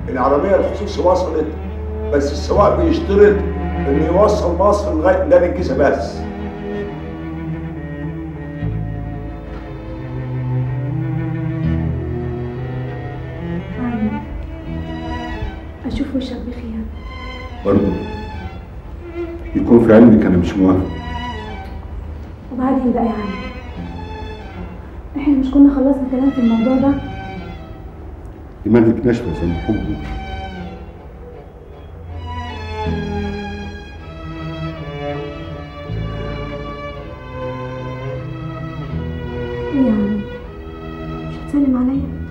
العربيه الخصوصي وصلت، بس السواق بيشترط انه يوصل مصر لغايه ميدان الجيزه بس. اشوف وشك بخير. برضه يكون في علمك انا مش موافق. وبعدين بقى يا عم، احنا مش كنا خلصنا كلام في الموضوع ده؟ دماغك ناشفه زي الحب. ايه يا عم، مش هتسلم عليا؟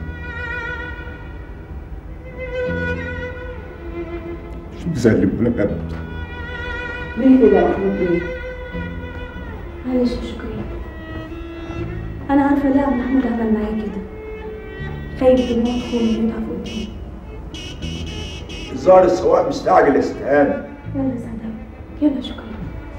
مش بسلم ولا بقبل. ليه كده يا محمود بيه؟ معلش يا شكري، انا عارفه ليه ابو محمود عمل معايا كده. خايف الموت تكون يضعف قدامي. الظاهر السواق مستعجل يا ست هانم. يلا سعداوي، يلا يا شكري.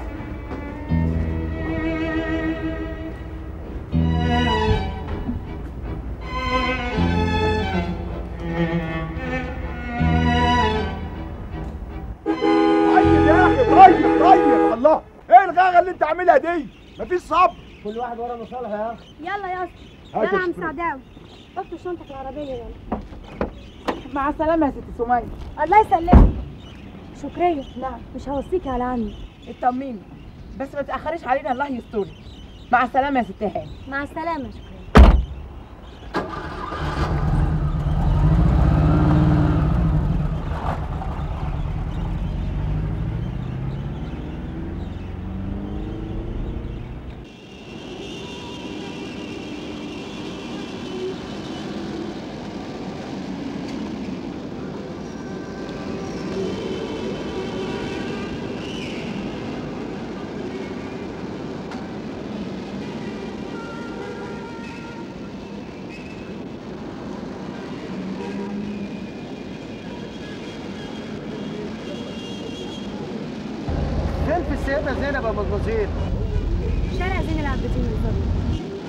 طيب يا اخي، طيب الله، ايه الغاغه اللي انت عاملها دي؟ مفيش صبر. كل واحد ورا مصالحه يا اخي. يلا يا اسطى، يلا يا عم سعداوي، حط الشنطه في العربيه يلا. مع السلامه يا ست سمية. الله يسلمك. شكرية، نعم، مش هوصيكي على عمي. اطمني بس ما تاخريش علينا، الله يسترك. مع السلامه يا ست هاني. مع السلامه يا شكرية. فين في السيدة زينب يا مدموزيل؟ شارع زين العابدين من فضلك.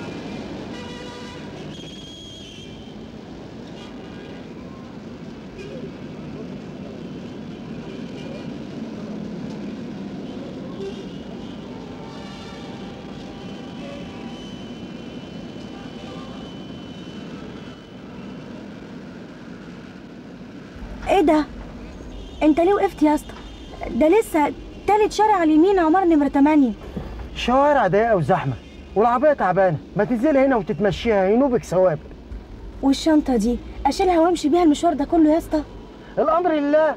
ايه ده؟ انت ليه وقفت يا اسطى؟ ده لسه تالت شارع على اليمين، عمار نمرة 8. الشوارع ضيقة وزحمة والعربية تعبانة، ما تنزلي هنا وتتمشيها ينوبك ثواب. والشنطة دي اشيلها وامشي بيها المشوار ده كله يا اسطى؟ الأمر لله.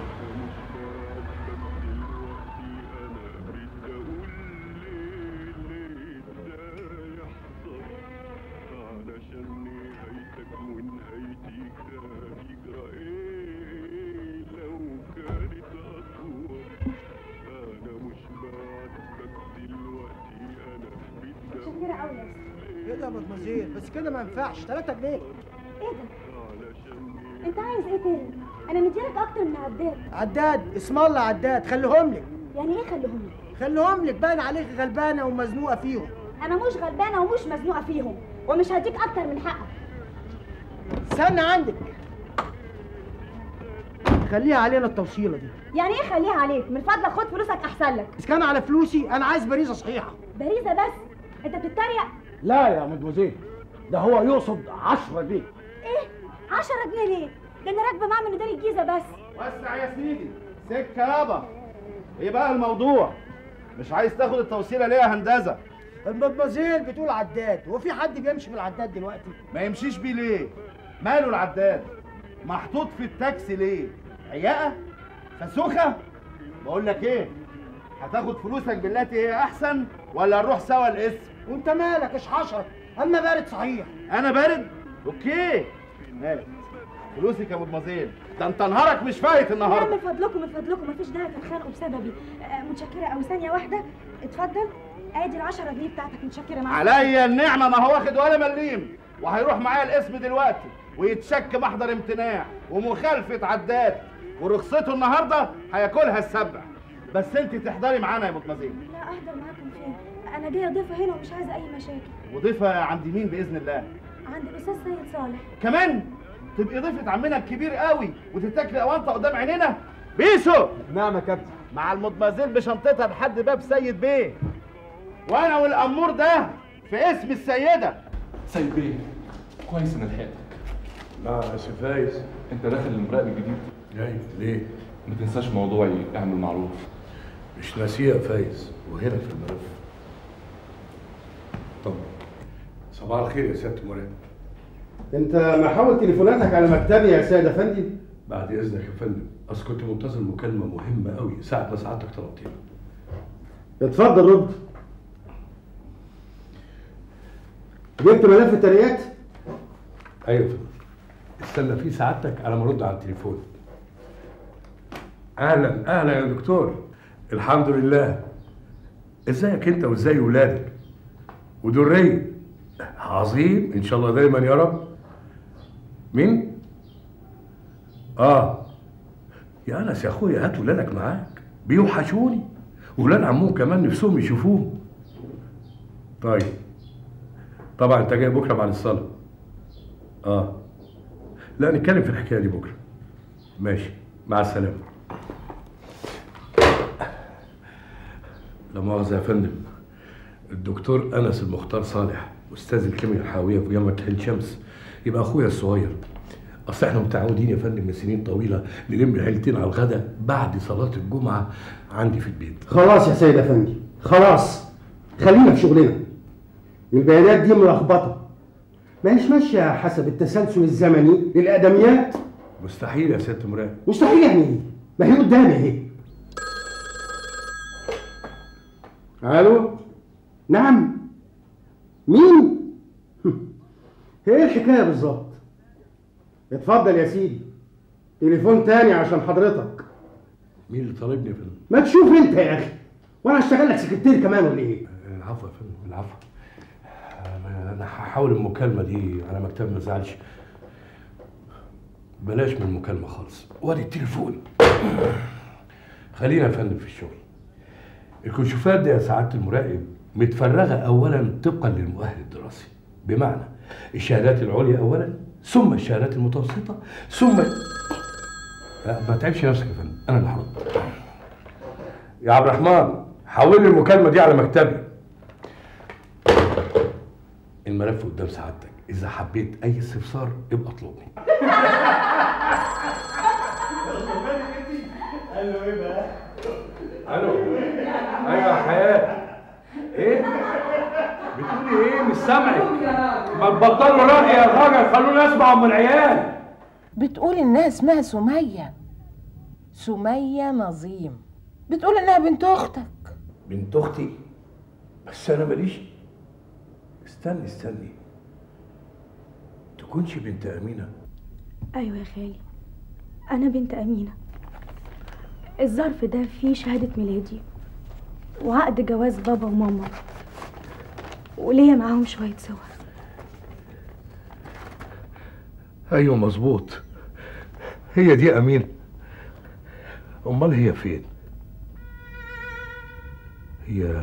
شكرا قوي يا اسطى. ايه ده يا مدموزيل؟ بس كده ما ينفعش، 3 جنيه. ايه ده؟ انت عايز ايه تاني؟ انا مديلك اكتر من عداد. عداد؟ اسم الله عداد، خليهم لك. يعني ايه خليهم لي؟ خليهم لك، باين عليك غلبانة ومزنوقة فيهم. انا مش غلبانه ومش مزنوقه فيهم، ومش هديك اكتر من حقك. استنى عندك، خليها علينا التوصيلة دي. يعني ايه خليها عليك؟ من فضلك خد فلوسك احسن لك. إذا كان على فلوسي أنا عايز باريزة صحيحة. باريزه بس؟ انت بتتريق؟ لا يا مدموزيل، ده هو يقصد 10 جنيه. ايه؟ 10 جنيه ليه؟ ده انا راكبه معاه من ميدان الجيزه بس. وسع يا سيدي، سكه يابا. ايه بقى الموضوع؟ مش عايز تاخد التوصيله ليه يا هندسه؟ المدمزيل بتقول عداد، هو في حد بيمشي بالعداد دلوقتي؟ ما يمشيش بيه ليه؟ ماله العداد؟ محطوط في التاكسي ليه؟ عياقه؟ فسوخه؟ بقول لك ايه؟ هتاخد فلوسك بالتي هي احسن ولا نروح سوا القسم؟ وانت مالك ايش حشرك؟ اما بارد صحيح. انا بارد؟ اوكي مالك؟ فلوسك يا مدمزيل، ده انت نهارك مش فايت النهارده. لا من فضلكم من فضلكم، مفيش داعي تتخانقوا بسببي. متشكره قوي. ثانيه واحده، اتفضل ادي ال10 جنيه بتاعتك. متشكره معاك. عليا النعمه، ما هو واخد ولا مليم، وهيروح معايا القسم دلوقتي ويتشك محضر امتناع ومخالفه عداد، ورخصته النهارده هياكلها السبع. بس انت تحضري معانا يا مدمزيل. لا احضر معاكم فين؟ انا جايه ضيفه هنا ومش عايزه اي مشاكل. وضيفه عند مين باذن الله؟ عند الاستاذ سيد صالح. كمان تبقي ضيفة عمنا الكبير قوي وتتاكلي اوانطه قدام عينينا؟ بيسو. نعم يا كابتن. مع المدمزيل بشنطتها لحد باب سيد بيه، وانا والامور ده في اسم السيده. سيد بيه كويس ان لحقتك. نعم يا سي فايز. انت داخل المراقب الجديد؟ جاي ليه؟ ما تنساش موضوعي اعمل معروف. مش ناسيه يا فايز، وهنا في الملف. طب صباح الخير يا سياده المراقب. انت محول تليفوناتك على مكتبي يا سيد افندي؟ بعد اذنك يا فندم، اصل كنت منتظر مكالمه مهمه قوي ساعه ما سعادتك طلبتيها. اتفضل رد. جبت ملف الترقيات؟ ايوه يا فندم. استنى في سعادتك على ما ارد على التليفون. اهلا اهلا يا دكتور. الحمد لله. ازيك انت وازاي ولادك؟ ودرية عظيم ان شاء الله دايما يا رب. مين؟ يا انس يا اخويا هات ولادك معاك، بيوحشوني، ولاد عمهم كمان نفسهم يشوفوه. طيب طبعا انت جاي بكره بعد الصلاه. لا نتكلم في الحكايه دي بكره. ماشي مع السلامه. لا مؤاخذه يا فندم، الدكتور انس المختار صالح استاذ الكيمياء الحيويه في جامعه عين شمس يبقى اخويا الصغير. اصل احنا متعودين يا فندم من سنين طويله نلم العيلتين على الغداء بعد صلاه الجمعه عندي في البيت. خلاص يا سيد افندي خلاص، خلينا في شغلنا. البيانات دي ملخبطه، ما هيش ماشيه حسب التسلسل الزمني للادميات. مستحيل يا سياده المراقب. مستحيل يعني ايه؟ ما هي قدامي اهي. الو. نعم. مين؟ هي ايه الحكايه بالظبط؟ اتفضل يا سيدي، تليفون تاني عشان حضرتك. مين اللي طالبني يا فندم؟ ما تشوف انت يا اخي، وانا هشتغل لك سكرتير كمان ولا ايه؟ العفو يا فندم العفو. انا هحاول المكالمه دي على مكتب ما تزعلش. بلاش من المكالمه خالص، وادي التليفون. خلينا يا فندم في الشغل. الكشوفات دي يا سعاده المراقب متفرغه اولا طبقا للمؤهل الدراسي، بمعنى الشهادات العليا اولا، ثم الشهادات المتوسطه، ثم ما تعبش نفسك يا فندم، انا اللي هرد. يا عبد الرحمن حول لي المكالمه دي على مكتبي. الملف قدام سعادتك، اذا حبيت اي استفسار ابقى اطلبني. الو ايه بقى؟ الو. ايوه يا حياه. ايه؟ بتقولي ايه؟ مش سامعك. ما تبطلوا رأي يا راجل، خلونا نسمع ام العيال. بتقول انها اسمها سمية. سمية نظيم. بتقول انها بنت اختك. بنت اختي؟ بس انا ماليش. استني تكونش بنت امينه؟ ايوه يا خالي، انا بنت امينه. الظرف ده فيه شهاده ميلادي وعقد جواز بابا وماما، وليا معاهم شويه صور. ايوه مظبوط، هي دي امينه. امال هي فين؟ هي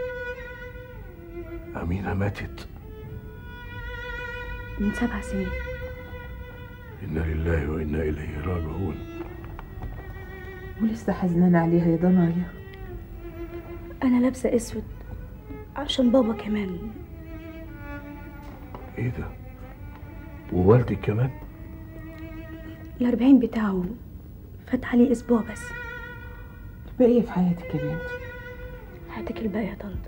امينه ماتت من 7 سنين. انا لله وانا اليه راجعون. ولسه حزنانة عليها يا ضنايا. انا لابسه اسود عشان بابا كمان. ايه ده؟ ووالدك كمان؟ ال40 بتاعه فات عليه اسبوع بس. بقية في حياتك يا بنتي. حياتك الباقية يا طنط.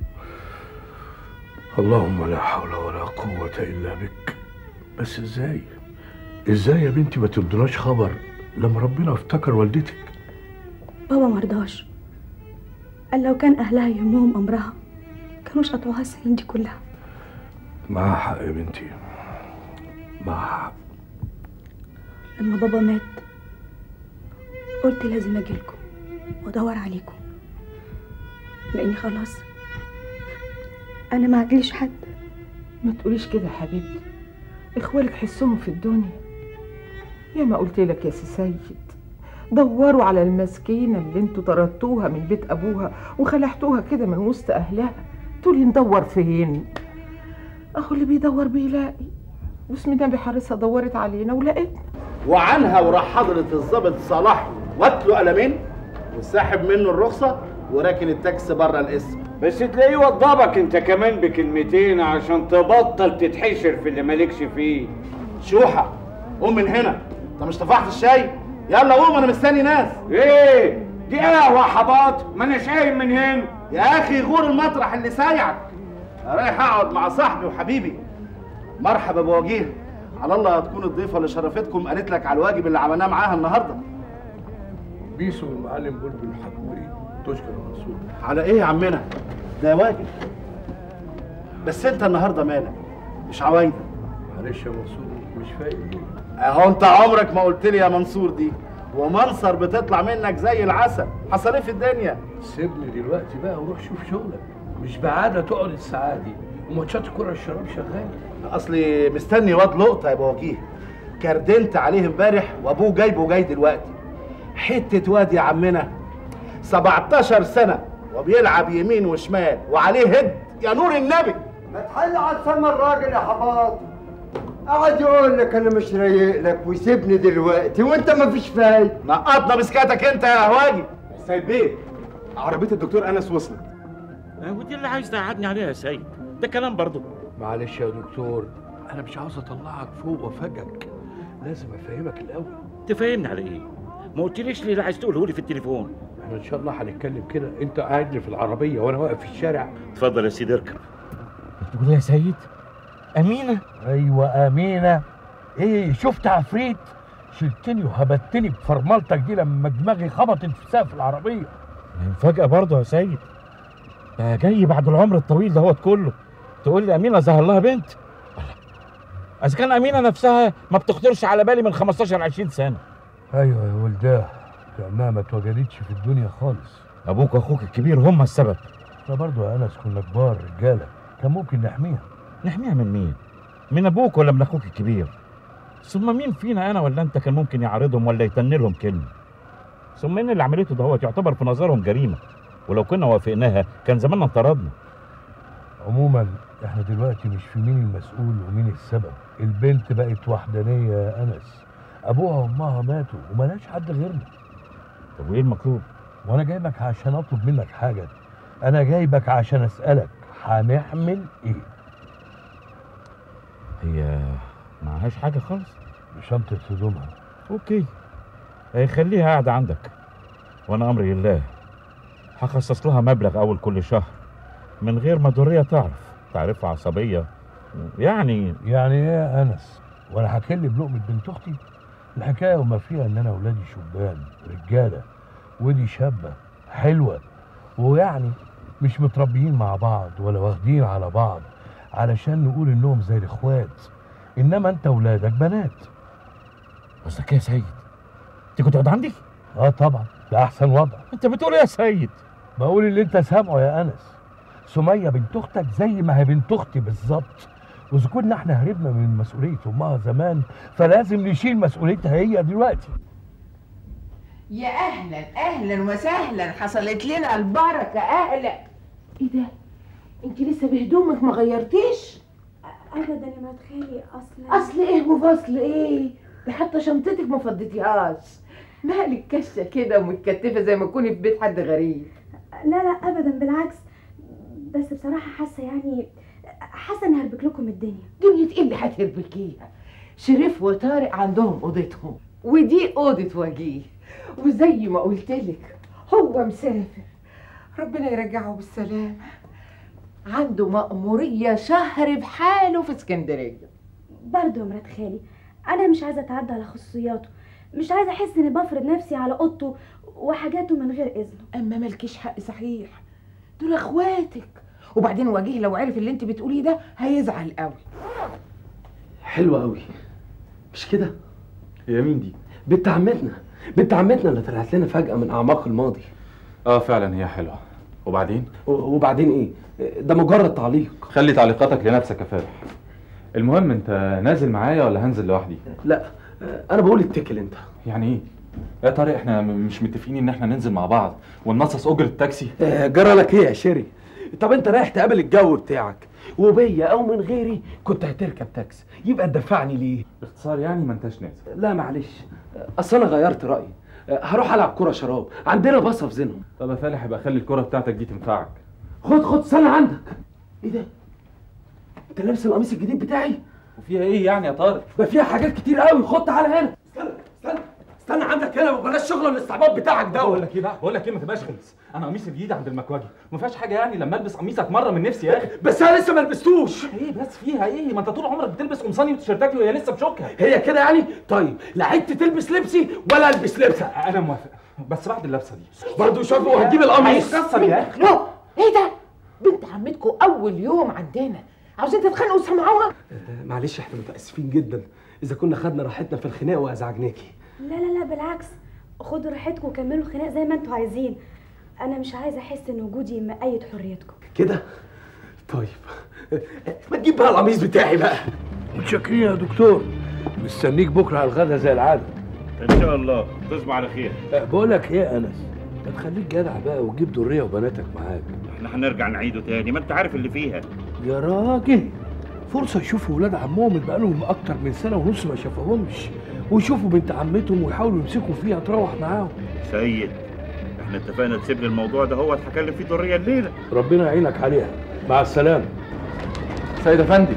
اللهم لا حول ولا قوة إلا بك. بس ازاي يا بنتي ما تدوناش خبر لما ربنا افتكر والدتك؟ بابا مرضاش، قال لو كان اهلها يهمهم امرها كانوش قطعوها السنين دي كلها. معاها حق يا بنتي، معاها حق. لما بابا مات قلت لازم اجيلكم وادور عليكم، لاني خلاص انا ما عنديش حد. ما تقوليش كده يا حبيبتي، اخوالك حسهم في الدنيا. يا ما قلت لك يا سي سيد، دوروا على المسكينه اللي انتوا طردتوها من بيت ابوها وخلعتوها كده من وسط اهلها. تقولي ندور فين؟ اهو اللي بيدور بيلاقي، واسم النبي حارسها دورت علينا ولقيتنا. وعنها وراح حضرة الضابط صلاح واتله قلمين وساحب منه الرخصة وراكن التاكسي بره الاسم. بس تلاقيه وضبك انت كمان بكلمتين عشان تبطل تتحشر في اللي مالكش فيه. شوحة قوم من هنا، انت مش طفحت الشاي؟ يلا قوم انا مستني ناس. ايه دي قهوة حباط؟ ما انا شايم من هنا. يا اخي غور المطرح اللي سايعك، انا رايح اقعد مع صاحبي وحبيبي. مرحبا بوجيه، على الله تكون الضيفة اللي شرفتكم قالت لك على الواجب اللي عملناه معاها النهارده. بيسو والمعلم بلبل حكوا ايه؟ تشكر منصور. على ايه يا عمنا؟ ده واجب. بس انت النهارده مالك؟ مش عوايدة. معلش يا منصور مش فاهم ليه؟ اهو انت عمرك ما قلت لي يا منصور دي، ومنصر بتطلع منك زي العسل. حصل ايه في الدنيا؟ سيبني دلوقتي بقى وروح شوف شغلك، مش بعادة تقعد الساعة دي وماتشات الكرة الشراب شغال. اصلي مستني واد لقطة يا ابو وجيه، كردنت عليه امبارح وابوه جايبه جاي دلوقتي. حتة واد يا عمنا 17 سنة وبيلعب يمين وشمال وعليه هد يا نور النبي. ما تحل على سما الراجل يا حباط، قعد يقول لك انا مش رايق لك وسيبني دلوقتي وانت ما فيش فايده. نقطنا بسكاتك انت يا هواجي. سيد بيه، عربيه الدكتور انس وصلت. ودي اللي عايز تقعدني عليها يا سيد؟ ده كلام برضه. معلش يا دكتور، انا مش عاوز اطلعك فوق وافاجئك، لازم افهمك الاول. تفهمني على ايه؟ ما قلتليش ليه اللي عايز تقوله لي في التليفون؟ احنا ان شاء الله هنتكلم كده، انت قاعد لي في العربيه وانا واقف في الشارع. اتفضل يا سيدي اركب. بتقول ايه يا سيد؟ امينه؟ ايوه امينه. ايه شفت عفريت؟ شلتني وهبتني بفرملتك دي لما دماغي خبطت في سقف العربيه. مفاجأة برضه يا سيد، ده جاي بعد العمر الطويل دهوت كله تقول لي امينه ظهر لها بنت؟ اذا كان امينه نفسها ما بتخطرش على بالي من 15 20 سنه. ايوه يا ولداه، كانها ما اتوجدتش في الدنيا خالص. ابوك واخوك الكبير هم السبب. احنا برضه يا انس كنا كبار رجاله، كان ممكن نحميها. نحميها من مين؟ من ابوك ولا من اخوك الكبير؟ ثم مين فينا انا ولا انت كان ممكن يعارضهم ولا يتن لهم كلمه؟ ثم ان اللي عملته دهوت يعتبر في نظرهم جريمه، ولو كنا وافقناها كان زماننا انطردنا. عموما احنا دلوقتي مش في مين المسؤول ومين السبب، البنت بقت وحدانيه يا انس، ابوها وامها ماتوا وملاش حد غيرنا. طب وايه المطلوب؟ وانا جايبك عشان اطلب منك حاجه، انا جايبك عشان اسالك هنعمل ايه؟ هي معهاش حاجه خالص؟ شنطه هدومها. اوكي، خليها قاعده عندك وانا امري لله. هخصص لها مبلغ اول كل شهر من غير ما دريه تعرفها عصبيه يعني ايه يا انس؟ وانا هكل بلقمه بنت اختي؟ الحكايه وما فيها ان انا ولادي شبان رجاله ودي شابه حلوه، ويعني مش متربيين مع بعض ولا واخدين على بعض علشان نقول انهم زي الاخوات، انما انت ولادك بنات. قصدك ايه يا سيد؟ انت كنت قاعد عندي؟ طبعا، ده احسن وضع. انت بتقول ايه يا سيد؟ بقول اللي انت سامعه يا انس. سميه بنت اختك زي ما هي بنت اختي بالظبط، واذا كنا احنا هربنا من مسؤوليه امها زمان فلازم نشيل مسؤوليتها هي دلوقتي. يا اهلا اهلا وسهلا، حصلت لنا البركه. اهلا. ايه ده؟ انت لسه بهدومك ما غيرتيش؟ ابدا يا مرات خالي. اصل ايه وفصل ايه؟ ده حتى شنطتك ما فضيتيهاش. مالك كشه كده ومتكتفه زي ما تكوني في بيت حد غريب؟ لا ابدا بالعكس، بس بصراحه حاسه اني هربك لكم الدنيا. دنيا ايه اللي هتربكيها؟ شريف وطارق عندهم اوضتهم ودي اوضه وجيه، وزي ما قلتلك هو مسافر، ربنا يرجعه بالسلامه. عنده مأمورية شهر بحاله في اسكندرية. برضه يا مرات خالي انا مش عايزه اتعدى على خصوصياته، مش عايزه احس اني بفرض نفسي على اوضته وحاجاته من غير اذنه. اما مالكيش حق صحيح، دول اخواتك، وبعدين وجيه لو عرف اللي انت بتقوليه ده هيزعل قوي. حلوه قوي مش كده؟ هي مين دي؟ بنت عمتنا اللي طلعت لنا فجأة من اعماق الماضي. فعلا هي حلوه. وبعدين ايه؟ ده مجرد تعليق. خلي تعليقاتك لنفسك يا فالح. المهم انت نازل معايا ولا هنزل لوحدي؟ لا انا بقول اتكل انت. يعني ايه؟ يا طارق احنا مش متفقين ان احنا ننزل مع بعض وننصص اجر التاكسي؟ جرى لك ايه يا شيري؟ طب انت رايح تقابل الجو بتاعك، وبيا او من غيري كنت هتركب تاكسي، يبقى تدفعني ليه؟ باختصار يعني ما انتش نازل؟ لا معلش، اصل انا غيرت رايي، هروح العب كوره شراب، عندنا باصه في زينهم. طب يا فالح يبقى خلي الكوره بتاعتك دي تنفعك. خد استنى عندك. ايه ده؟ انت لابس القميص الجديد بتاعي؟ وفيها ايه يعني يا طارق؟ ده فيها حاجات كتير قوي، خد تعالى هنا. استنى عندك هنا، وبلاش شغل الاستعباط بتاعك ده. بقول لك ايه بقى؟ بقول لك ايه، ما تبقاش غلس. انا قميصي الجديد عند المكواجي، ما فيهاش حاجه يعني لما البس قميصك مره من نفسي يا اخي. بس انا لسه ما لبستوش. ايه بس فيها ايه؟ ما انت طول عمرك بتلبس قمصاني وتيشيرتاتي وهي لسه بشوكها. هي كده يعني؟ طيب لعبت تلبس لبسي ولا البس لبسها؟ انا موافق، بس بعد اللبسه دي برضه شافوا وهتجيب القميص. هيتكسر يا اخي. لا ايه ده؟ بنت عمتكم اول يوم عندنا عاوزين تتخانقوا وتسمعوها؟ معلش احنا متاسفين جدا اذا كنا خدنا راحتنا في الخناق وازعجناكي. لا لا لا بالعكس، خدوا راحتكم وكملوا الخناق زي ما انتوا عايزين. انا مش عايزه احس ان وجودي مقيد حريتكم كده. طيب ما تجيب بقى القميص بتاعي بقى. متشكرين يا دكتور، مستنيك بكره على الغدا زي العاده. ان شاء الله تصبح على خير. بقول لك ايه يا انس، ما تخليك جدع بقى وتجيب دريه وبناتك معاك. احنا هنرجع نعيده تاني، ما انت عارف اللي فيها. يا راجل فرصه يشوفوا ولاد عمهم اللي بقالهم اكتر من سنه ونص ما شافوهمش، ويشوفوا بنت عمتهم ويحاولوا يمسكوا فيها تروح معاهم. سيد احنا اتفقنا تسيب لي الموضوع ده، هو هتكلم فيه دريه الليله. ربنا يعينك عليها. مع السلامه. سيد افندي.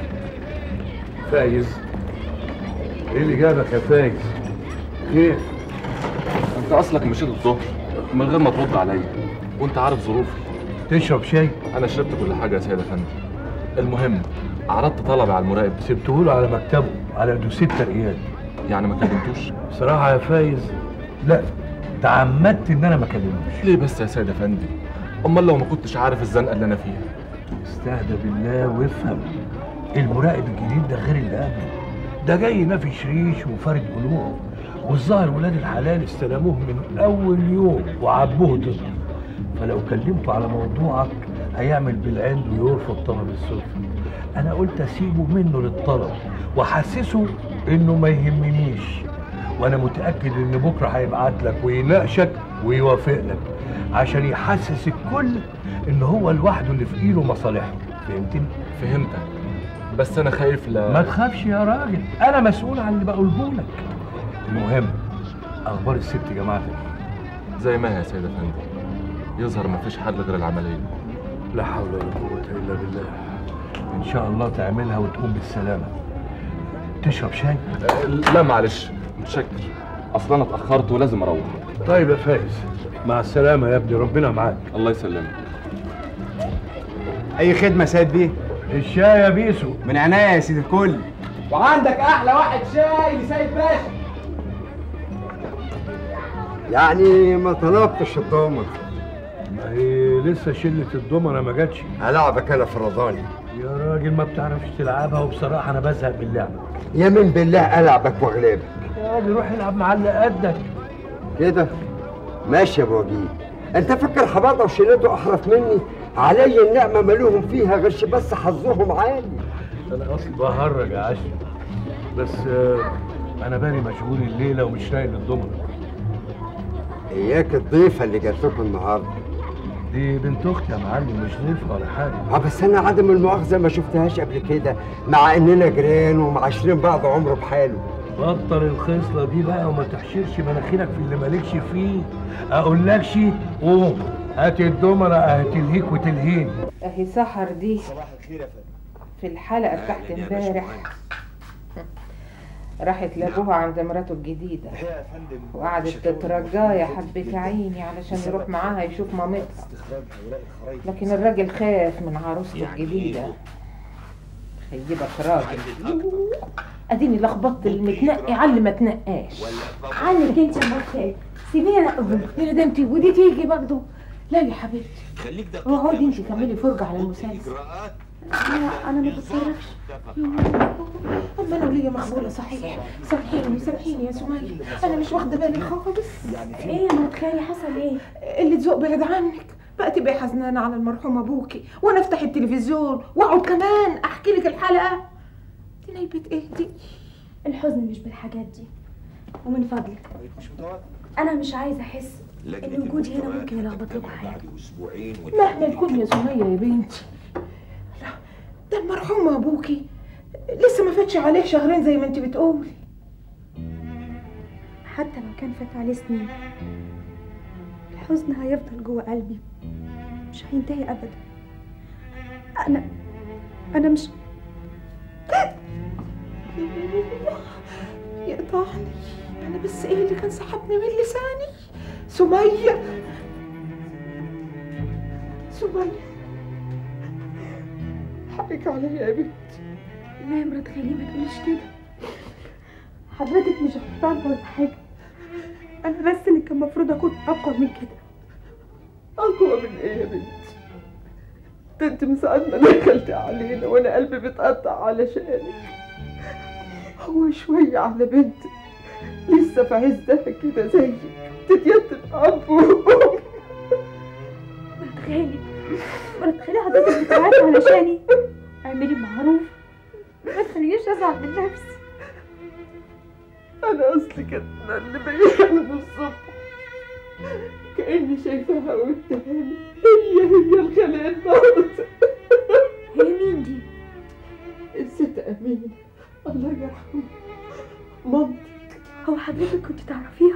فايز، ايه اللي جابك يا فايز؟ خير؟ انت اصلك مشيت الظهر من غير ما ترد عليا، وانت عارف ظروفي. تشرب شاي؟ انا شربت كل حاجه يا سيد افندي. المهم عرضت طلبي على المراقب، سبته له على مكتبه على دوسيه ترقيات. يعني ما كلمتوش؟ بصراحه يا فايز لا، تعمدت ان انا ما اكلموش. ليه بس يا سيد افندي؟ امال لو ما كنتش عارف الزنقه اللي انا فيها. استهدى بالله وافهم، المراقب الجديد ده غير اللي قبله، ده جاي ينافش ريش وفارد قلوب، والظاهر ولاد الحلال استلموه من اول يوم وعبوه ضده، فلو كلمته على موضوعك هيعمل بالعند ويرفض طلب السلطه. انا قلت اسيبه منه للطلب واحسسه انه ما يهمنيش، وانا متاكد ان بكره هيبعت لك ويناقشك ويوافق لك عشان يحسس الكل ان هو لوحده اللي في ايده مصالحه. فهمتني؟ فهمتك، بس انا خايف ما تخافش يا راجل، انا مسؤول عن اللي بقوله لك. المهم اخبار الست جماعتك زي ما هي يا سيد افندي، يظهر ما فيش حل غير العمليه. لا حول ولا قوه الا بالله. ان شاء الله تعملها وتقوم بالسلامه. تشرب شاي؟ لا معلش متشكر، اصل انا اتاخرت ولازم اروح. طيب يا فايز، مع السلامه يا ابني، ربنا معاك. الله يسلمك. اي خدمه يا سيد بيه؟ الشاي يا بيسو. من عينيا يا سيد الكل. وعندك احلى واحد شاي لسيد باشا. يعني ما طلبتش الضامن؟ ما هي لسه شله الضمنه ما جاتش. هلعبك انا فرضاني. يا راجل ما بتعرفش تلعبها، وبصراحه انا بزهق من اللعبه. يمين بالله العبك واغلبك. يا راجل روح العب مع اللي قدك كده. ماشي يا ابو وجيه، انت فاكر حباطه وشيلته احرف مني؟ علي النعمه مالوهم فيها غيرش بس حظهم عالي. انا اصلي بهرج يا عشري، بس انا بالي مشغول الليله ومش رايق للضمنه. اياك الضيفه اللي جات لكم النهارده. دي بنت اختي يا معلم، مش ضيفه ولا حاجه. بس انا عدم المؤاخذه ما شفتهاش قبل كده، مع اننا جيران ومعاشرين بعض عمره بحاله. بطل الخصله دي بقى وما تحشرش مناخيرك في اللي مالكش فيه. اقولكش قوم هات الضمنه هتلهيك وتلهيني. اهي سحر دي في الحلقه بتاعت امبارح راحت لابوها عند مراته الجديده وقعدت تترجاه يا حبة عيني علشان يروح معاها يشوف مامتها، لكن الراجل خاف من عروسته الجديده. خيبك راجل، اديني لخبطت المتنقي على اللي ما تنقاش. عنك انت يا مرتي، سيبيني انا اقول يا ندمتي ودي تيجي برضه. لا يا حبيبتي اقعدي انت كملي فرجه على المسلسل. لا انا ما بتصرفش. اما انا وليا مخبوله صحيح. سامحيني سامحيني يا سمية، انا مش واخده بالي خالص. ايه يا مرتي حصل ايه؟ اللي تذوق بعد عنك بقى، تبقي حزنانه على المرحوم ابوكي وانا افتح التلفزيون واقعد كمان احكي لك الحلقه. دي نايبه ايه دي؟ الحزن مش بالحاجات دي، ومن فضلك انا مش عايزه احس ان وجودي هنا ممكن يلخبط لكم حياتي. مهما يكون يا سمية يا بنتي، لا ده المرحوم ابوكي لسه ما فاتش عليه شهرين زي ما انت بتقولي. حتى لو كان فات عليه سنين الحزن هيفضل جوه قلبي، مش هينتهي ابدا. انا مش يقطعني انا، بس ايه اللي كان سحبني من لساني؟ سمية حقك عليا يا بنت. لا يا مرات خالي ما تقوليش كده، حضرتك مش غلطانه ولا حاجه، انا بس اللي كان المفروض اكون اقوى من كده. اقوى من ايه يا بنت؟ ده انت من ساعه ما دخلتي علينا وانا قلبي بيتقطع علشانك. هو شويه على بنت لسه في عزها كده زيك تتيتم اب وام. مرات خالي حضرتك بتعافي علشاني، اعملي معروف ما تخلينيش ازعل من نفسي. انا اصلي كانت اللي بيا من الصبح كاني شايفاها قدامي، هي الخلية الموت. هي مين دي؟ الست أمينة الله يرحمها، مامتك. هو حضرتك كنت تعرفيها؟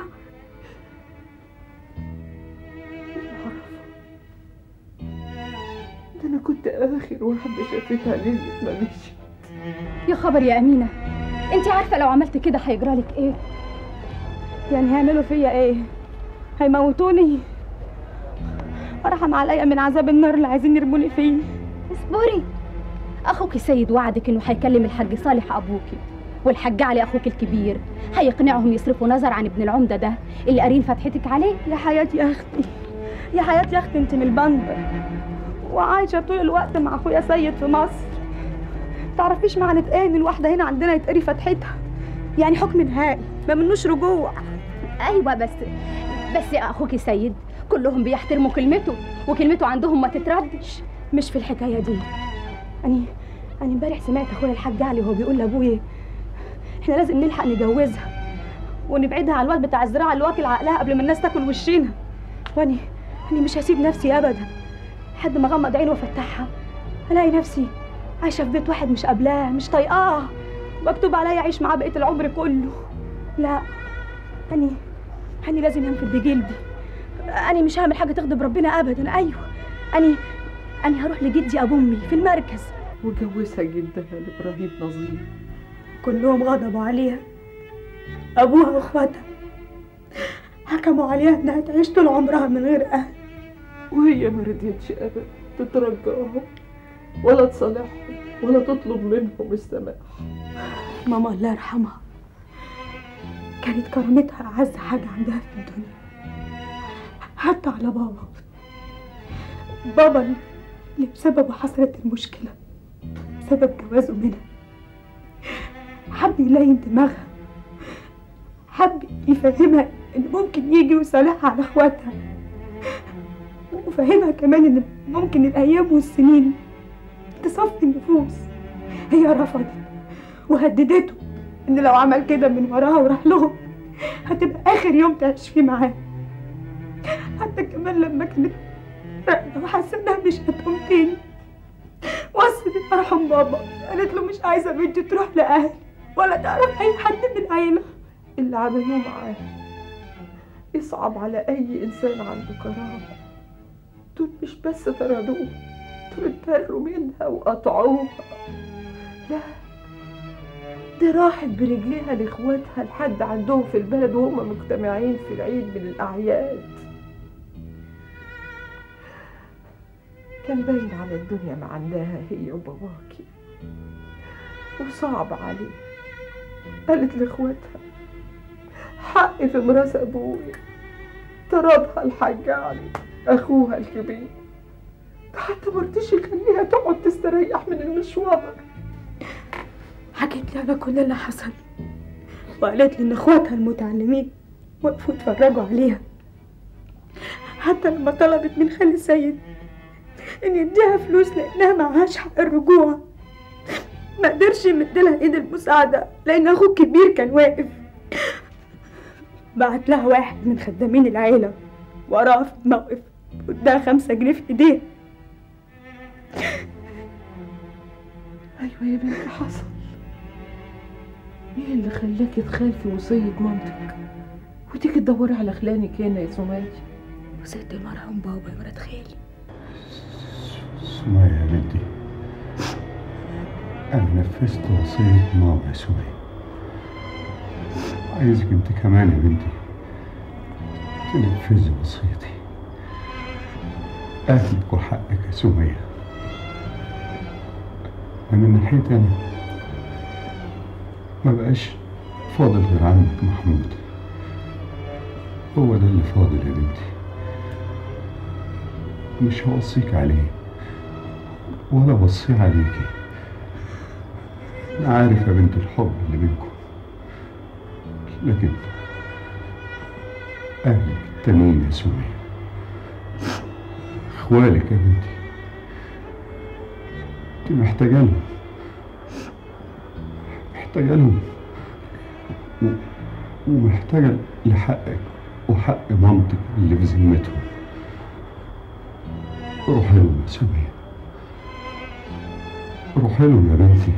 ده أنا كنت آخر واحدة شافتها ليلة ما مشيت. يا خبر يا أمينة، أنت عارفة لو عملت كده هيجرالك إيه؟ يعني هيعملوا فيا إيه؟ هيموتوني؟ ارحم عليا من عذاب النار اللي عايزين يرموني فيه. اصبري، اخوك سيد وعدك انه هيكلم الحاج صالح ابوكي والحاج علي اخوك الكبير، هيقنعهم يصرفوا نظر عن ابن العمده ده اللي قارين فتحتك عليه. يا حياتي يا اختي، يا حياتي يا اختي، انت من البندر وعايشه طول الوقت مع اخويا سيد في مصر. تعرفيش معنى ايه ان الواحده هنا عندنا يتقري فتحتها؟ يعني حكم نهائي ما منوش رجوع. ايوه بس يا اخوك سيد كلهم بيحترموا كلمته وكلمته عندهم ما تتردش. مش في الحكايه دي. انا امبارح سمعت اخويا الحاج علي وهو بيقول لابويا احنا لازم نلحق نجوزها ونبعدها على الواد بتاع الزراعه اللي واكل عقلها قبل ما الناس تاكل وشينا. وانا مش هسيب نفسي ابدا لحد ما اغمض عيني وافتحها الاقي نفسي عايشه في بيت واحد مش قابلاه مش طايقاه، مكتوب عليا اعيش معاه بقيه العمر كله. لا، انا لازم انفد بجلدي. أنا مش هعمل حاجة تغضب ربنا أبدا. أيوه، أنا هروح لجدي أبو أمي في المركز وجوزها جدها لإبراهيم نظير. كلهم غضبوا عليها، أبوها وإخواتها حكموا عليها إنها تعيش طول عمرها من غير أهل، وهي ما رضيتش أبدا تترجاهم ولا تصالحهم ولا تطلب منهم السماح. ماما الله يرحمها كانت كرامتها أعز حاجة عندها في الدنيا، حتى على بابا اللي بسببه حصلت المشكلة بسبب جوازه منها. حب يلين دماغها، حب يفهمها إن ممكن يجي ويصالحها على إخواتها، وفهمها كمان إن ممكن الأيام والسنين تصفي النفوس. هي رفضت وهددته إن لو عمل كده من وراها وراح لهم هتبقى آخر يوم تعيش فيه معاه. حتى كمان لما كانت راقدة وحاسة إنها مش هتقوم تاني وصلت أرحم بابا، قالت له مش عايزة بنتي تروح لأهلي ولا تعرف أي حد من العيلة. اللي عملوه معاه يصعب على أي إنسان عنده كرامة. دول مش بس طردوه، دول اتبروا منها وقطعوها. لا، دي راحت برجليها لاخواتها لحد عندهم في البلد وهم مجتمعين في العيد من الأعياد. كان باين على الدنيا ما عندها هي وباباكي وصعب عليه. قالت لاخواتها حقي في ميراث ابويا. طردها الحاج علي اخوها الكبير، حتى مرضيش يخليها تقعد تستريح من المشوار. حكيت لي على كل اللي حصل وقالت لي ان اخواتها المتعلمين وقفوا يتفرجوا عليها، حتى لما طلبت من خالي سيد ان يديها فلوس لانها معهاش حق الرجوع ما قدرش يمدلها ايد المساعده لان اخوه الكبير كان واقف. بعت لها واحد من خدامين العيله وراها في الموقف واداها 5 جنيه في ايديها. ايوه يا بنتي حصل. ايه اللي خلاكي تخالفي وصية مامتك وتيجي تدوري على خلانك هنا يا سمية؟ وصية المرحوم بابا يا مرات خالي. سمية يا بنتي، أنا نفذت وصية ماما يا سمية. عايزك أنت كمان يا بنتي تنفذي وصيتي. أهلك وحقك يا سمية. أنا من ناحيتي أنا ما بقاش فاضل غير عمك محمود، هو ده اللي فاضل يا بنتي. مش هوصيك عليه ولا بصي عليكي. أنا عارف يا بنت الحب اللي بينكم، لكن أهلك التانيين يا سمية، إخوالك يا بنتي، أنت محتاجة لهم، محتاجة لهم ومحتاجة لحقك وحق مامتك اللي في ذمتهم. روحي لهم يا سمية، روحي لهم يا بنتي.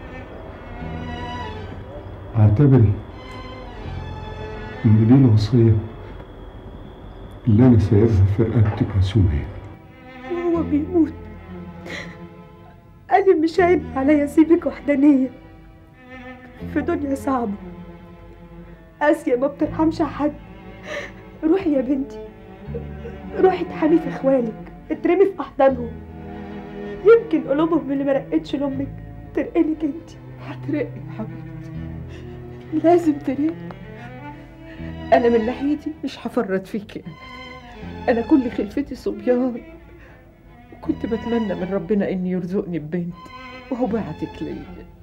اعتبري إن دي الوصية اللي أنا سايبها في رقبتك يا سمية. وهو بيموت قال لي مش عيب عليا اسيبك وحدانية في دنيا صعبة قاسية ما بترحمش حد. روحي يا بنتي، روحي اتحمي في اخوالك، اترمي في احضانهم، يمكن قلوبهم اللي ما رقتش لامك ترقلك انت. هترقي يا حبيبتي، لازم ترقي. انا من ناحيتي مش هفرط فيكي ابدا. انا كل خلفتي صبيان، وكنت بتمنى من ربنا اني يرزقني ببنت، وهو بعتك ليا.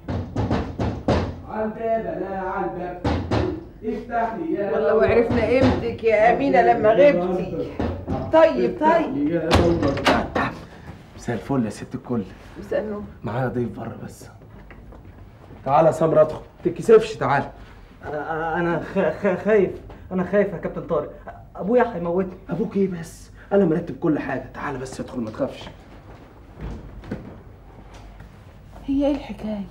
عالباب انا عالباب، افتح لي يا والله وعرفنا قيمتك يا امينه لما غبتي. طيب مساء الفل يا ست الكل. مساء النور. معايا ضيف بره بس. تعالى يا سمرة ادخل، ما تتكسفش. تعالى. انا خايف، انا خايف يا كابتن طارق، ابويا هيموتني. ابوك ايه بس؟ انا مرتب كل حاجه. تعالى بس ادخل ما تخافش. هي ايه الحكايه؟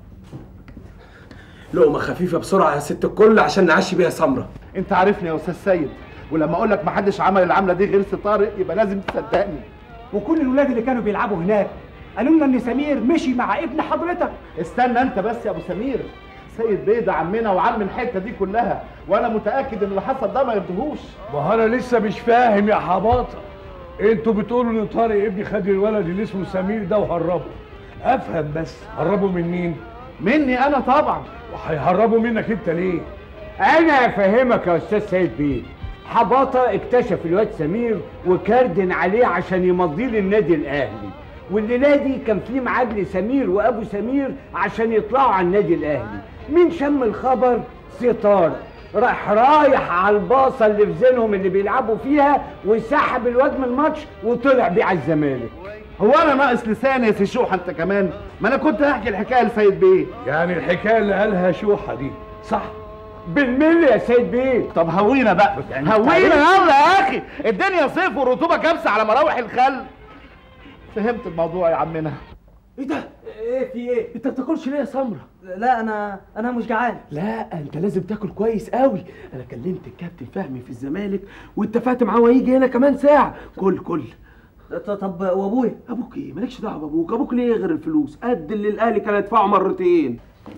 لقمه خفيفه بسرعه يا ست الكل عشان نعشي بيها سمرة. انت عارفني يا استاذ سيد، ولما اقول لك محدش عمل العمله دي غير سي طارق يبقى لازم تصدقني. وكل الولاد اللي كانوا بيلعبوا هناك قالوا لنا ان سمير مشي مع ابن حضرتك. استنى انت بس يا ابو سمير، سيد بيه ده عمنا وعم الحته دي كلها، وانا متاكد ان اللي حصل ده ما يرضيهوش. ما انا لسه مش فاهم يا حباطه. انتوا بتقولوا ان طارق ابني خد الولد اللي اسمه سمير ده وهربه. افهم بس، هربه من مين؟ مني انا طبعا. وهيهربوا منك انت ليه؟ انا افهمك يا استاذ سيد بيه. حباطه اكتشف الواد سمير وكردن عليه عشان يمضيه للنادي الاهلي، والليله دي كان في ميعاد لسمير وابو سمير عشان يطلعوا على النادي الاهلي. مين شم الخبر؟ سي طارق رايح على الباصه اللي في ذهنهم اللي بيلعبوا فيها وسحب الواد من الماتش وطلع بيه على الزمالك. هو انا ناقص لساني يا سي شوحه انت كمان؟ ما انا كنت هحكي الحكايه لسيد بيه. يعني الحكايه اللي قالها شوحه دي صح؟ بالملي يا سيد بيه. طب هوينا بقى، هوينا يلا يا اخي، الدنيا صيف والرطوبه كابسه على مراوح الخل. فهمت الموضوع يا عمنا. ايه ده؟ ايه في ايه؟ انت بتاكلش ليه يا سمرة؟ لا انا مش جعان. لا انت لازم تاكل كويس قوي. انا كلمت الكابتن فهمي في الزمالك واتفقت معاه وهيجي هنا كمان ساعه. كل طب وابويا؟ ابوك ايه؟ مالكش دعوه بابوك. ابوك ليه غير الفلوس؟ قد اللي الاهلي كان يدفعه مرتين.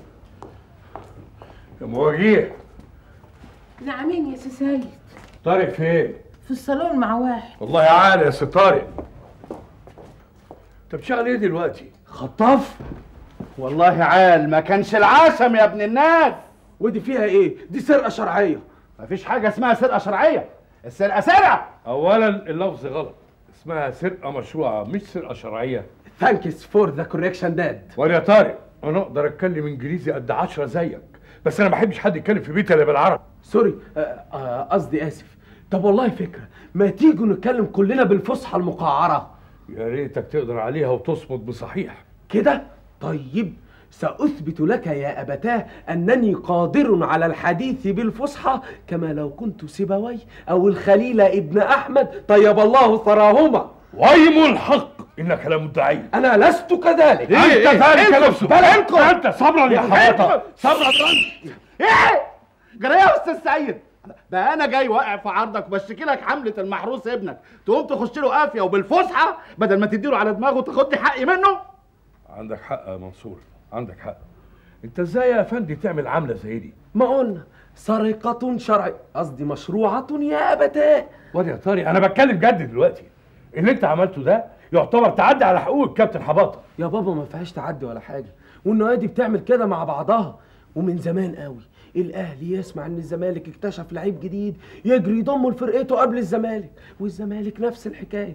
يا مواجيه. نعمين يا سي سيد. طارق فين؟ في الصالون مع واحد. والله عالي يا سي طارق. انت بتشتغل ايه دلوقتي؟ خطاف؟ والله عال ما كانش العشم يا ابن الناس. ودي فيها ايه؟ دي سرقه شرعيه. مفيش حاجه اسمها سرقه شرعيه، السرقه سرقه. اولا اللفظ غلط، اسمها سرقه مشروعه مش سرقه شرعيه. ثانكس فور ذا كوريكشن داد. ويا طارق انا اقدر اتكلم انجليزي قد 10 زيك، بس انا ما بحبش حد يتكلم في بيتي الا بالعربي. سوري، قصدي اسف. طب والله فكره، ما تيجوا نتكلم كلنا بالفصحى المقعره. يا ريتك تقدر عليها وتصمت بصحيح كده. طيب سأثبت لك يا أبتاه أنني قادر على الحديث بالفصحى كما لو كنت سيبوي أو الخليل ابن أحمد طيب الله ثراهما. وايم الحق انك لمدعي. انا لست كذلك. انت ذلك نفسه. بلانكم انت صبرا يا حباطه، صبرا. ايه جرى يا استاذ سيد؟ ده انا جاي واقع في عرضك وبشتكي لك حمله المحروس ابنك، تقوم تخش له قافيه وبالفسحه بدل ما تديله على دماغه وتاخد لي حقي منه؟ عندك حق يا منصور، عندك حق. انت ازاي يا افندي تعمل عامله زي دي؟ ما قلنا سرقة شرعية، قصدي مشروعة يا أبتاه. واد يا طارق انا بتكلم جد دلوقتي. اللي انت عملته ده يعتبر تعدي على حقوق الكابتن حباطه. يا بابا ما فيهاش تعدي ولا حاجة، والنوادي بتعمل كده مع بعضها، ومن زمان قوي الاهلي يسمع ان الزمالك اكتشف لعيب جديد يجري يضمه لفرقته قبل الزمالك، والزمالك نفس الحكايه،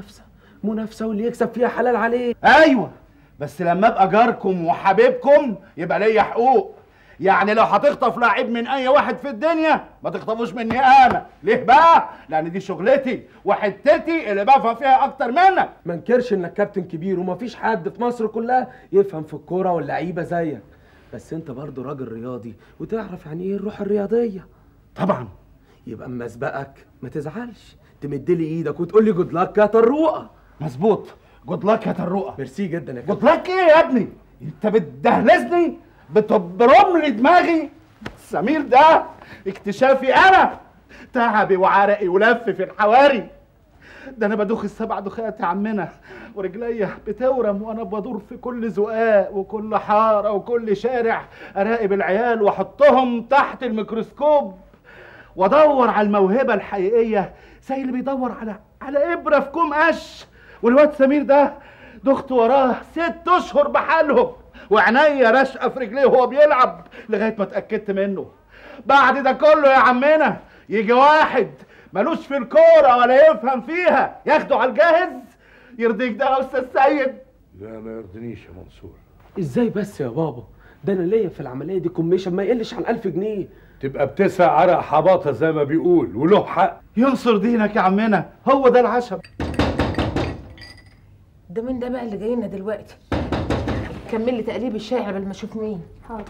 منافسه واللي يكسب فيها حلال عليه. ايوه بس لما ابقى جاركم وحبيبكم يبقى ليا حقوق. يعني لو هتخطف لعيب من اي واحد في الدنيا ما تخطفوش مني انا. ليه بقى؟ لان دي شغلتي وحتتي اللي بفهم فيها اكتر منك. ما انكرش انك كابتن كبير ومفيش حد في مصر كلها يفهم في الكوره واللعيبه زيك، بس انت برضه راجل رياضي وتعرف يعني ايه الروح الرياضيه. طبعا. يبقى اما اسبقك ما تزعلش، تمد لي ايدك وتقول لي جود لاك يا طروقه. مظبوط، جود لاك يا طروقه. ميرسي جدا يا جود لاك ايه يا ابني؟ انت بتدهلزني، بتبرم لي دماغي. سمير ده اكتشافي انا، تعبي وعرقي ولف في الحواري. ده انا بدوخ السبع دخات يا عمنا، ورجليا بتورم وانا بدور في كل زقاق وكل حاره وكل شارع، اراقب العيال واحطهم تحت الميكروسكوب وادور على الموهبه الحقيقيه زي اللي بيدور على ابره في كوم قش. والواد سمير ده دخت وراه 6 اشهر بحالهم، وعينيا راشقه في رجليه وهو بيلعب لغايه ما اتاكدت منه. بعد ده كله يا عمنا يجي واحد ملوش في الكوره ولا يفهم فيها ياخده على الجاهز. يرضيك ده يا استاذ سيد؟ لا ما يرضينيش يا منصور. ازاي بس يا بابا؟ ده انا ليا في العمليه دي كوميشن ما يقلش عن 1000 جنيه. تبقى بتسرق عرق حباطه زي ما بيقول، وله حق. ينصر دينك يا عمنا، هو ده العشم. ده مين ده بقى اللي جاي لنا دلوقتي؟ كمل لي تقليب الشاي قبل ما اشوف مين. حاضر.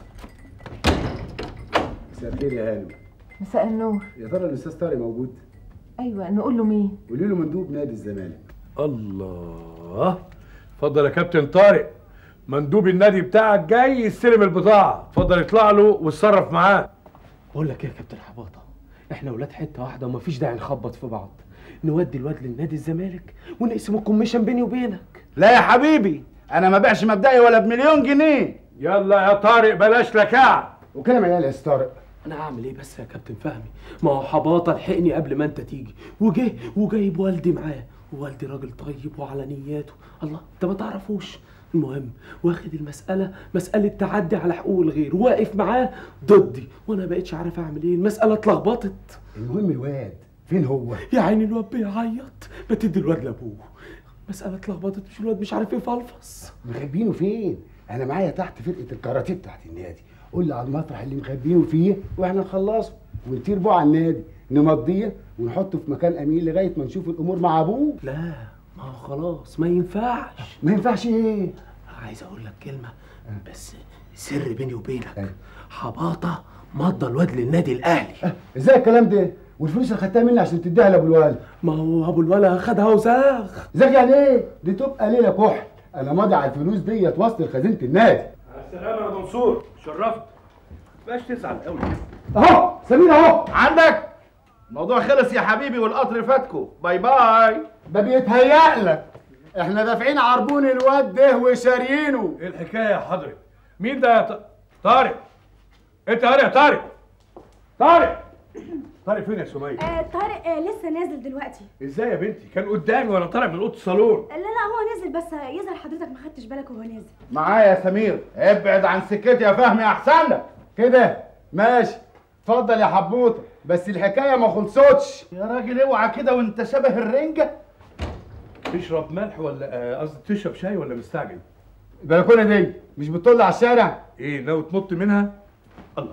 مساء الخير يا هانم. مساء النور. يا ترى الاستاذ طارق موجود؟ ايوه نقول له مين؟ قولي له مندوب نادي الزمالك. الله، اتفضل يا كابتن طارق، مندوب النادي بتاعك جاي يستلم البضاعه، اتفضل اطلع له واتصرف معاه. بقول لك ايه يا كابتن حباطه، احنا ولاد حته واحده ومفيش داعي نخبط في بعض. نودي الواد للنادي الزمالك ونقسم الكوميشن بيني وبينك. لا يا حبيبي، انا ما بيعش مبدئي ولا بمليون جنيه. يلا يا طارق بلاش لكاع. وكلام عيال يا استاذ طارق. انا هعمل ايه بس يا كابتن فهمي؟ ما هو حباطه لحقني قبل ما انت تيجي وجايب والدي معاه، ووالدي راجل طيب وعلى نياته. الله انت ما تعرفوش. المهم واخد المساله مساله تعدي على حقوق الغير، واقف معاه ضدي، وانا بقيتش عارف اعمل ايه. المساله اتلخبطت. المهم الواد فين هو؟ يا عيني الواد بيعيط، ما تدي الواد لابوه. مساله اتلخبطت، مش الواد مش عارف يفلفص. مخبينه فين؟ انا معايا تحت فرقه الكاراتيه بتاعت النادي، قول لي على المطرح اللي مخبينه فيه واحنا نخلصه ونطير بيه على النادي، نمضيه ونحطه في مكان امين لغايه ما نشوف الامور مع ابوه. لا ما هو خلاص ما ينفعش. ما ينفعش ايه؟ عايز اقول لك كلمه بس سر بيني وبينك. حباطه مضى الواد للنادي الاهلي. ازاي الكلام ده؟ والفلوس اللي خدتها مني عشان تديها لابو الولا. ما هو ابو الولا خدها وزاغ. زاغ يعني ايه؟ دي تبقى ليله كحل. انا ماضي على الفلوس ديت وسط خزينه النادي. السلام يا منصور، شرفت. مبقاش تزعل قوي. اهو سمير اهو عندك. الموضوع خلص يا حبيبي والقطر فاتكو. باي باي. ده بيتهيأ لك، احنا دافعين عربون الواد ده وشاريينه. ايه الحكايه يا حضرتك؟ مين ده يا طارق؟ انت يا طارق؟ طارق فين يا سمية؟ طارق لسه نازل دلوقتي. ازاي يا بنتي؟ كان قدامي وانا طالع من اوضه الصالون. لا هو نازل، بس يظهر حضرتك ما خدتش بالك وهو نازل. معايا يا سمير، ابعد عن سكتي يا فهمي احسن لك. كده ماشي، اتفضل يا حبوطه، بس الحكايه ما خلصتش. يا راجل اوعى كده وانت شبه الرنجه. تشرب ملح ولا قصدي تشرب شاي ولا مستعجل؟ البلكونه دي مش بتطل على الشارع؟ ايه ناوي تنط منها؟ الله.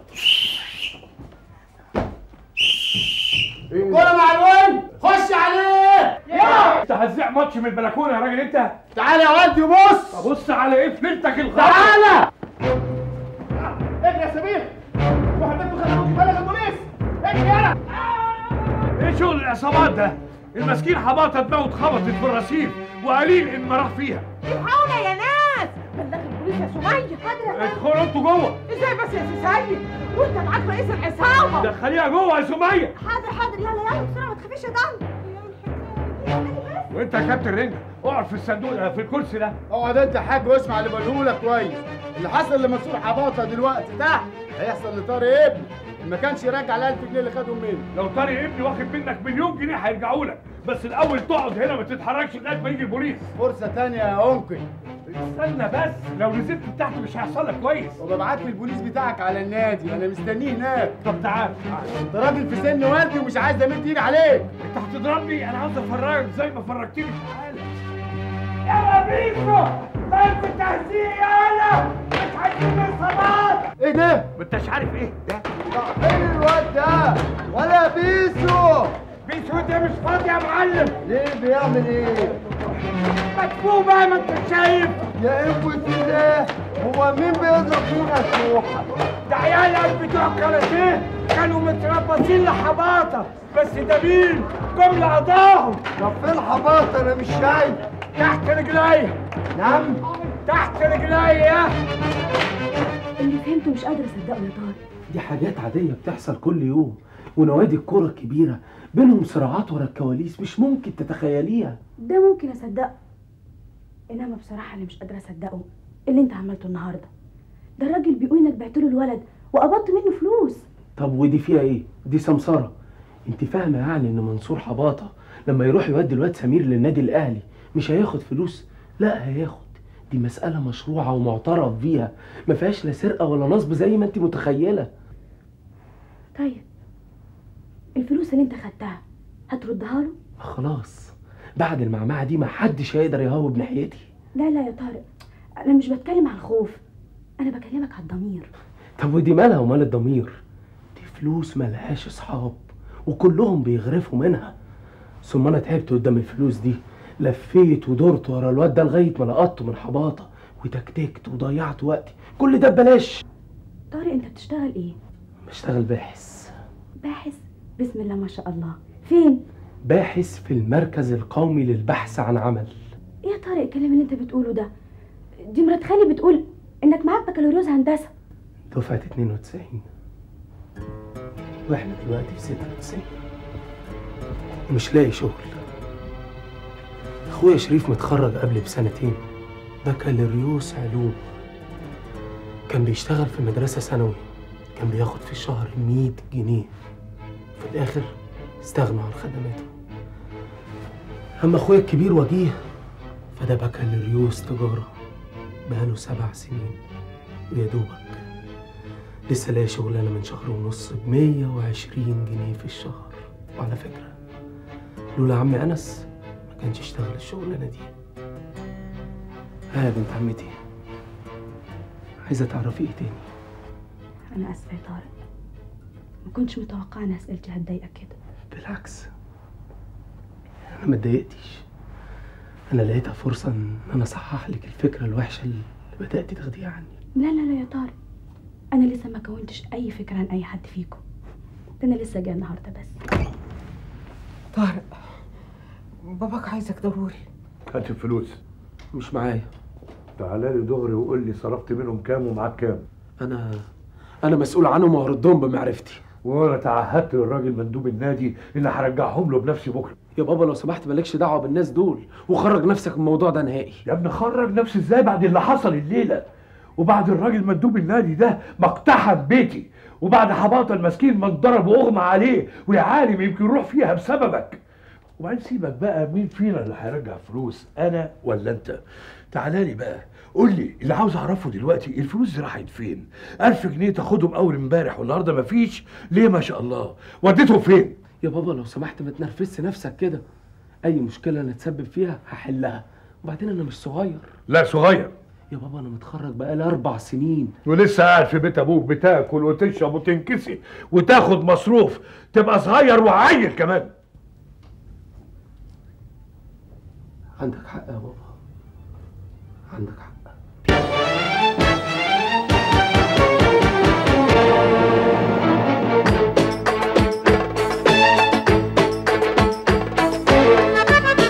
الكوره مع الواد، خش عليه. انت هتذيع ماتش من البلكونه يا راجل انت؟ تعالى يا والدي وبص. ابص على ايه فلتك الخط؟ تعالى. اجري يا سمير، روح البيت وخليك بلغ البوليس. اجري يلا. ايه شغل العصابات ده؟ المسكين حباطه دماغه اتخبطت في الرصيف وقليل ان ما راح فيها. الحقونا يا ناس، بلغ البوليس يا سميه. ادخلوا انتوا جوه. ازاي بس يا سيد؟ وانت معاك رئيس العصابه. دخليها جوه يا سميه. حاضر يلا بسرعه ما تخافيش يا طنط. وانت يا كابتن رنجة اقعد في الصندوق ده، في الكرسي ده. اقعد انت يا حاج واسمع اللي بقوله لك كويس. اللي حصل لمنصور حباطه دلوقتي تحت هيحصل لطارق ابني. ما كانش يرجع ال 1000 جنيه اللي خدهم مني. لو طارق ابني واخد منك مليون جنيه هيرجعوا لك، بس الاول تقعد هنا ما تتحركش لغايه ما يجي البوليس. فرصه ثانيه يا انكل. استنى بس، لو نزلت تحت مش هيحصل لك كويس. وببعت لي البوليس بتاعك على النادي، انا مستنيه هناك. طب تعال. انت راجل في سن والدي ومش عايز امد ايدي عليك. انت هتضربني؟ انا عاوز افرجك زي ما فرجتني. تعالى يا بيكو، ضرب التهزيق يالا، مش عايزين اصابات. ايه ده؟ ما انتش عارف ايه ده؟ فين الواد ده؟ ولا بيسو؟ بيسو ده مش فاضي يا معلم. ليه بيعمل ايه؟ مدفوع بقى ما انت شايف. يا ابوتي ده هو مين بيضرب فينا سوحه؟ ده عيالك بتوع كاراتيه كانوا متربصين لحباطه، بس ده مين؟ جم لقضاهم. طب فين حباطه؟ انا مش شايف. تحت رجليا. نعم؟ تحت رجليا. اللي فهمته مش قادر اصدقه يا طارق. دي حاجات عاديه بتحصل كل يوم، ونوادي الكوره الكبيره بينهم صراعات ورا الكواليس مش ممكن تتخيليها. ده ممكن اصدقه، انما بصراحه اللي مش قادره اصدقه اللي انت عملته النهارده. ده الراجل بيقول انك بعت له الولد وقبضت منه فلوس. طب ودي فيها ايه؟ دي سمسره. انت فاهمه يعني ان منصور حباطه لما يروح يودي الواد سمير للنادي الاهلي مش هياخد فلوس؟ لا هياخد. دي مساله مشروعه ومعترف بيها، ما فيهاش لا سرقه ولا نصب زي ما انت متخيله. طيب الفلوس اللي انت خدتها هتردها له؟ خلاص بعد المعمعه دي ما حدش هيقدر يهوب ناحيتي. لا يا طارق، انا مش بتكلم على الخوف، انا بكلمك على الضمير. طب ودي مالها ومال الضمير؟ دي فلوس ملهاش اصحاب وكلهم بيغرفوا منها. ثم انا تعبت قدام الفلوس دي، لفيت ودورت ورا الواد ده لغايه ما لقطته من حباطه وتكتكت وضيعت وقتي، كل ده ببلاش. طارق انت بتشتغل ايه؟ بشتغل باحث. باحث؟ بسم الله ما شاء الله. فين؟ باحث في المركز القومي للبحث عن عمل. ايه يا طارق الكلام اللي انت بتقوله ده؟ دي مرات خالي بتقول انك معاك بكالوريوس هندسه. دفعه 92 واحنا دلوقتي في 96 ومش لاقي شغل. اخويا شريف متخرج قبل بسنتين بكالوريوس علوم، كان بيشتغل في مدرسه ثانوي، كان بياخد في الشهر 100 جنيه. في الاخر استغنوا عن خدماته. اما اخويا الكبير وجيه فده بكالوريوس تجاره بقاله 7 سنين ويا دوبك لسه لاقي شغلانه من شهر ونص ب 120 جنيه في الشهر. وعلى فكره لولا عمي انس ما كانش اشتغل الشغلانه دي. يا بنت عمتي، عايزه تعرفي ايه تاني؟ انا اسفه يا طارق، ما كنتش متوقعه ان اسئلتي هتضايقك كده. بالعكس انا ما اتضايقتش، انا لقيتها فرصه ان انا اصحح لك الفكره الوحشه اللي بدات تاخديها عني. لا يا طارق، انا لسه ما كونتش اي فكره عن اي حد فيكم، ده انا لسه جايه النهارده بس. طارق باباك عايزك ضروري. هات الفلوس. مش معايا. تعالى لي دغري وقول لي صرفت منهم كام ومعاك كام. انا مسؤول عنهم وهردهم بمعرفتي. وانا تعهدت للراجل مندوب النادي ان هرجعهم له بنفسي بكره. يا بابا لو سمحت مالكش دعوه بالناس دول وخرج نفسك من الموضوع ده نهائي. يا ابني خرج نفسي ازاي بعد اللي حصل الليله؟ وبعد الراجل مندوب النادي ده ما اقتحم بيتي، وبعد حباطه المسكين ما اتضرب واغمى عليه ويا عالم يمكن يروح فيها بسببك. وبعدين سيبك بقى، مين فينا اللي هيرجع فلوس، انا ولا انت؟ تعالى لي بقى قول لي اللي عاوز اعرفه دلوقتي، الفلوس دي راحت فين؟ 1000 جنيه تاخدهم اول امبارح والنهارده مفيش، ليه ما شاء الله؟ وديتهم فين؟ يا بابا لو سمحت ما تنرفزش نفسك كده، اي مشكله انا اتسبب فيها هحلها، وبعدين انا مش صغير. لا صغير يا بابا، انا متخرج بقالي 4 سنين ولسه قاعد في بيت ابوك بتاكل وتشرب وتنكسي وتاخد مصروف، تبقى صغير وعيل كمان. عندك حق يا بابا، عندك حق.